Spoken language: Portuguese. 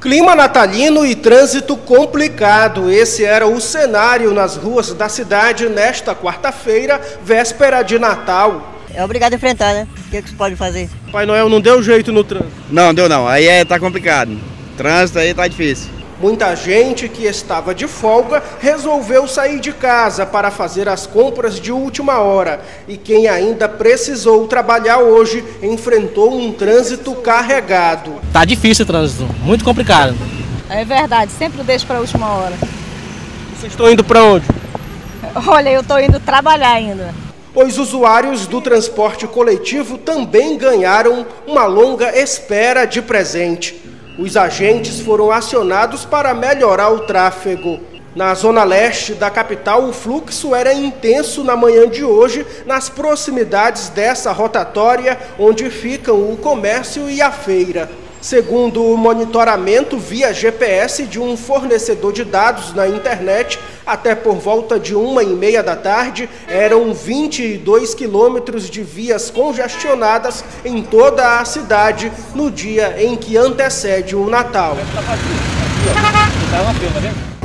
Clima natalino e trânsito complicado. Esse era o cenário nas ruas da cidade nesta quarta-feira, véspera de Natal. É obrigado a enfrentar, né? O que você pode fazer? Pai Noel não deu jeito no trânsito? Não, deu não. Aí tá complicado. Trânsito aí tá difícil. Muita gente que estava de folga resolveu sair de casa para fazer as compras de última hora. E quem ainda precisou trabalhar hoje enfrentou um trânsito carregado. Tá difícil o trânsito, muito complicado. É verdade, sempre deixo para a última hora. Vocês estão indo para onde? Olha, eu estou indo trabalhar ainda. Os usuários do transporte coletivo também ganharam uma longa espera de presente. Os agentes foram acionados para melhorar o tráfego. Na zona leste da capital, o fluxo era intenso na manhã de hoje, nas proximidades dessa rotatória, onde ficam o comércio e a feira. Segundo o monitoramento via GPS de um fornecedor de dados na internet, até por volta de 1h30 da tarde, eram 22 quilômetros de vias congestionadas em toda a cidade no dia em que antecede o Natal.